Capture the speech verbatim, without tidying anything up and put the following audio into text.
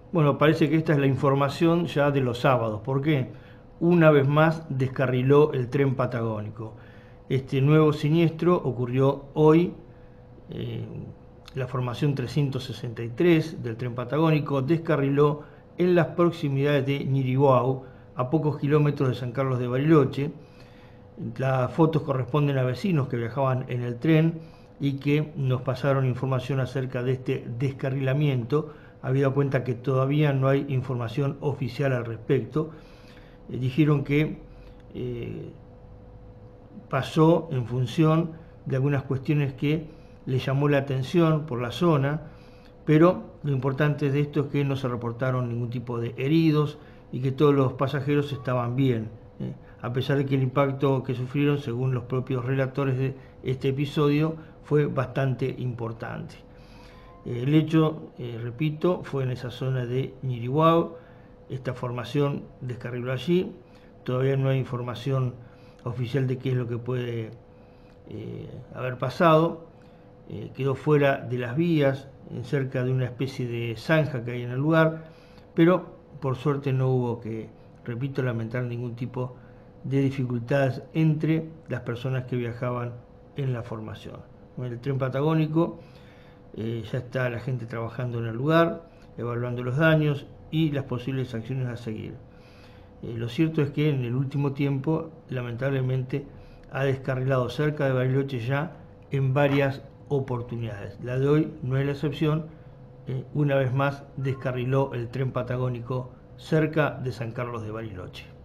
Bueno, parece que esta es la información ya de los sábados. ¿Por qué? Una vez más descarriló el tren patagónico. Este nuevo siniestro ocurrió hoy. Eh, la formación trescientos sesenta y tres del tren patagónico descarriló en las proximidades de Ñiriguau, a pocos kilómetros de San Carlos de Bariloche. Las fotos corresponden a vecinos que viajaban en el tren y que nos pasaron información acerca de este descarrilamiento, habida cuenta que todavía no hay información oficial al respecto. Eh, dijeron que eh, pasó en función de algunas cuestiones que le llamó la atención por la zona, pero lo importante de esto es que no se reportaron ningún tipo de heridos y que todos los pasajeros estaban bien, ¿eh? A pesar de que el impacto que sufrieron, según los propios relatores de este episodio, fue bastante importante. El hecho, eh, repito, fue en esa zona de Ñiriguau. Esta formación descarriló allí. Todavía no hay información oficial de qué es lo que puede eh, haber pasado. Eh, quedó fuera de las vías, en cerca de una especie de zanja que hay en el lugar, pero por suerte no hubo que, repito, lamentar ningún tipo de dificultades entre las personas que viajaban en la formación. En el tren patagónico eh, ya está la gente trabajando en el lugar, evaluando los daños y las posibles acciones a seguir. Eh, lo cierto es que en el último tiempo, lamentablemente, ha descarrilado cerca de Bariloche ya en varias oportunidades. La de hoy no es la excepción. Eh, una vez más descarriló el tren patagónico cerca de San Carlos de Bariloche.